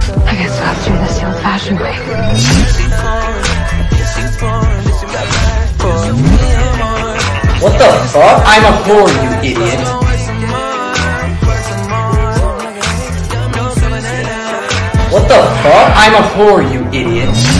I guess I'll do this the old-fashioned way. What the fuck? I'm a whore, you idiot. What the fuck? I'm a whore, you idiot.